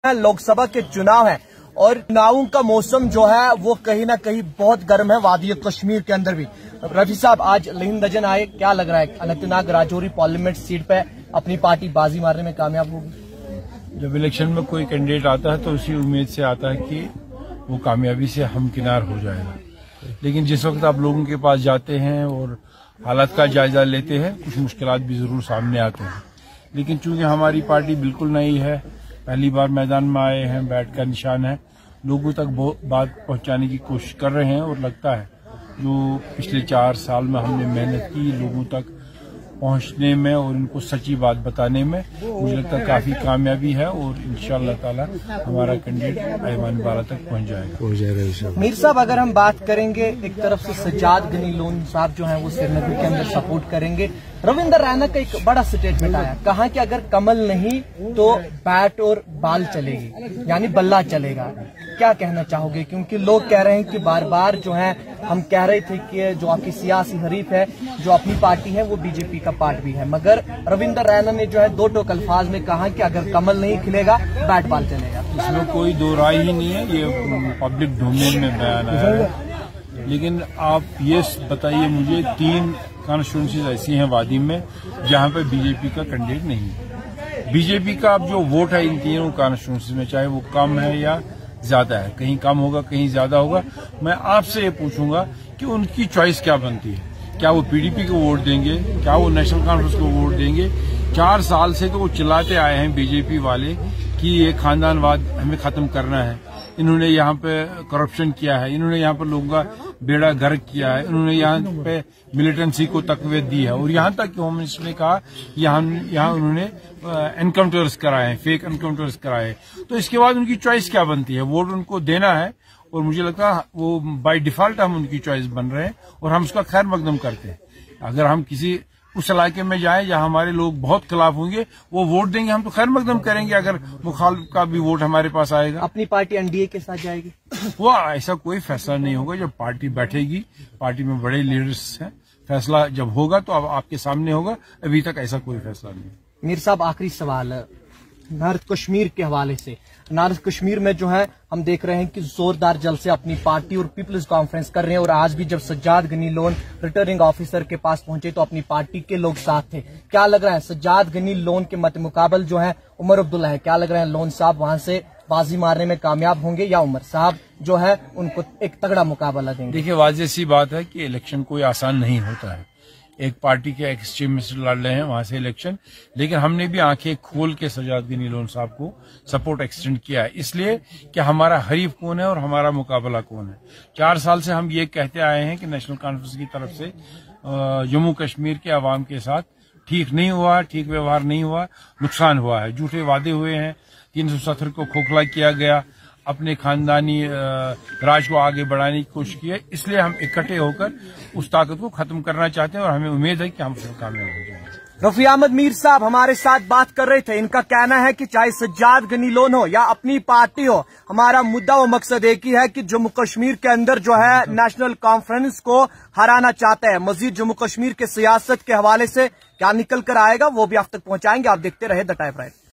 लोकसभा के चुनाव है और चुनावों का मौसम जो है वो कहीं ना कहीं बहुत गर्म है वादी कश्मीर के अंदर भी। रफी साहब, आज लिंद दजन आए, क्या लग रहा है अनंतनाग राजौरी पार्लियामेंट सीट पे अपनी पार्टी बाजी मारने में कामयाब होगी? जब इलेक्शन में कोई कैंडिडेट आता है तो उसी उम्मीद से आता है कि वो कामयाबी से हमकिनार हो जाएगा, लेकिन जिस वक्त आप लोगों के पास जाते हैं और हालात का जायजा लेते हैं कुछ मुश्किलात भी जरूर सामने आते हैं। लेकिन चूंकि हमारी पार्टी बिल्कुल नई है, पहली बार मैदान में आए हैं, बैट का निशान है, लोगों तक बात पहुंचाने की कोशिश कर रहे हैं और लगता है जो पिछले 4 साल में हमने मेहनत की लोगों तक पहुंचने में और इनको सच्ची बात बताने में, मुझे लगता है काफी कामयाबी है और इंशाअल्लाह ताला हमारा कैंडिडेट ऐवान बारा तक पहुंच जाएगा। मीर साहब, अगर हम बात करेंगे, एक तरफ से सज्जाद गनी लोन साहब जो हैं वो श्रीनगर के अंदर सपोर्ट करेंगे। रविंदर रैना का एक बड़ा स्टेटमेंट आया, कहा कि अगर कमल नहीं तो बैट और बाल चलेगी, यानी बल्ला चलेगा। क्या कहना चाहोगे? क्योंकि लोग कह रहे हैं कि बार बार जो है हम कह रहे थे कि जो आपकी सियासी हरीफ है, जो अपनी पार्टी है, वो बीजेपी का पार्ट भी है, मगर रविंदर रैना ने जो है 2 टोक अल्फाज में कहा कि अगर कमल नहीं खिलेगा बैट बाल चलेगा। इसमें कोई दो राय ही नहीं है, ये पब्लिक डोमेन में बयान आया है। लेकिन आप ये बताइए मुझे, 3 कॉन्स्टिट्यूंसीज ऐसी हैं वादी में जहां पे बीजेपी का कैंडिडेट नहीं है। बीजेपी का अब जो वोट है इन तीनों कॉन्स्टिट्यूंसीज में, चाहे वो कम है या ज्यादा है, कहीं कम होगा कहीं ज्यादा होगा, मैं आपसे ये पूछूंगा कि उनकी चॉइस क्या बनती है? क्या वो पीडीपी को वोट देंगे? क्या वो नेशनल कॉन्फ्रेंस को वोट देंगे? 4 साल से तो वो चिल्लाते आए हैं बीजेपी वाले कि ये खानदानवाद हमें खत्म करना है, इन्होंने यहाँ पे करप्शन किया है, इन्होंने यहाँ पर लोगों का बेड़ा गर्क किया है, इन्होंने यहाँ पे मिलिटेंसी को तकवीत दी है और यहाँ तक कि होम मिनिस्टर ने कहा यहाँ उन्होंने एनकाउंटर्स कराए हैं, फेक एनकाउंटर्स कराए। तो इसके बाद उनकी चॉइस क्या बनती है? वोट उनको देना है और मुझे लगता है वो बाय डिफॉल्ट हम उनकी चॉइस बन रहे हैं और हम उसका खैर मकदम करते हैं। अगर हम किसी उस इलाके में जाएं जहां हमारे लोग बहुत खिलाफ होंगे, वो वोट देंगे, हम तो खैर मकदम करेंगे अगर मुखालिफ का भी वोट हमारे पास आएगा। अपनी पार्टी एनडीए के साथ जाएगी? वो ऐसा कोई फैसला नहीं होगा। जब पार्टी बैठेगी, पार्टी में बड़े लीडर्स हैं, फैसला जब होगा तो अब आपके सामने होगा। अभी तक ऐसा कोई फैसला नहीं। मीर साहब, आखिरी सवाल नॉर्थ कश्मीर के हवाले से। नॉर्थ कश्मीर में जो है हम देख रहे हैं कि जोरदार जलसे अपनी पार्टी और पीपल्स कॉन्फ्रेंस कर रहे हैं और आज भी जब सज्जाद गनी लोन रिटर्निंग ऑफिसर के पास पहुंचे तो अपनी पार्टी के लोग साथ थे। क्या लग रहा है सज्जाद गनी लोन के मत मुकाबल जो है उमर अब्दुल्ला है, क्या लग रहा है लोन साहब वहां से बाजी मारने में कामयाब होंगे या उमर साहब जो है उनको एक तगड़ा मुकाबला देंगे? देखिए, वाज़ेह सी बात है कि इलेक्शन कोई आसान नहीं होता है। एक पार्टी के एक्सट्रीमिस्ट लड़ रहे हैं वहां से इलेक्शन, लेकिन हमने भी आंखें खोल के सज्जाद गनी लोन साहब को सपोर्ट एक्सटेंड किया है, इसलिए कि हमारा हरीफ कौन है और हमारा मुकाबला कौन है। 4 साल से हम ये कहते आए हैं कि नेशनल कॉन्फ्रेंस की तरफ से जम्मू कश्मीर के अवाम के साथ ठीक नहीं हुआ, ठीक व्यवहार नहीं हुआ, नुकसान हुआ है, झूठे वादे हुए हैं, 370 को खोखला किया गया, अपने खानदानी राज को आगे बढ़ाने की कोशिश की है। इसलिए हम इकट्ठे होकर उस ताकत को खत्म करना चाहते हैं और हमें उम्मीद है कि हम उसमें कामयाब हो जाएंगे। रफी अहमद मीर साहब हमारे साथ बात कर रहे थे। इनका कहना है कि चाहे सज्जाद गनी लोन हो या अपनी पार्टी हो, हमारा मुद्दा व मकसद एक ही है कि जम्मू कश्मीर के अंदर जो है नेशनल कॉन्फ्रेंस को हराना चाहता है। मजीद जम्मू कश्मीर के सियासत के हवाले से क्या निकल कर आएगा वो भी आप तक पहुंचाएंगे। आप देखते रहे द टाइप राइट।